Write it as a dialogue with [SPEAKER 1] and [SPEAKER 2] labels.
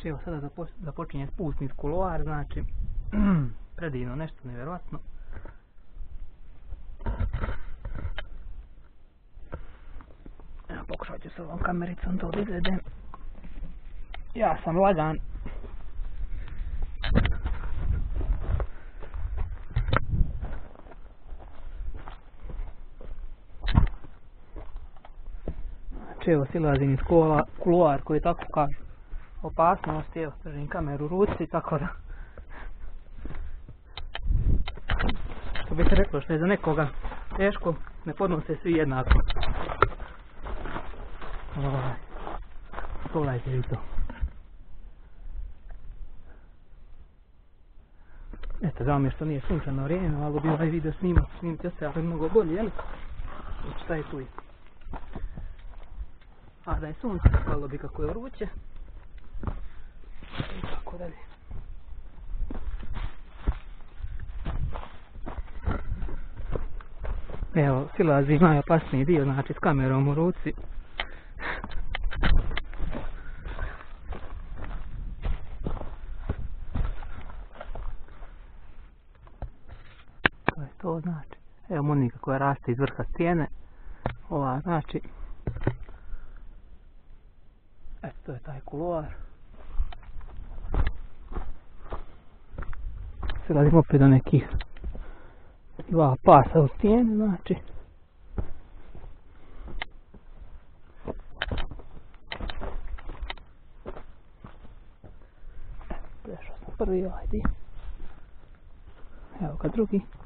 [SPEAKER 1] Znači evo sada započinje spust niz kuloar, znači predivno, nešto nevjerojatno. Evo pokušat ću s ovom kamericom to da izvedem. Ja sam lagan. Znači evo silazim iz kuloar koji tako kažu opasnost, evo držim kameru u ruci, tako da što bi se reklo što je za nekoga teško, ne podnose svi jednako. Pogledajte vi to. Eto, žao mi je što nije sunčano vrijeme, malo bi ovaj video snimiti se, ali mnogo bolje, jel? Šta je tu i? A da je sunce, palo bi kako je vruće. I tako dalje. Evo, silazi najopasniji dio, znači s kamerom u ruci. To je to, znači. Evo munika koja raste iz vrha stijene. Ova, znači. Eto, to je taj kuloar. Silazim opet do nekih dva pasa u stijeni, znači. Prešao sam prvi ovaj dio. Evo ga drugi.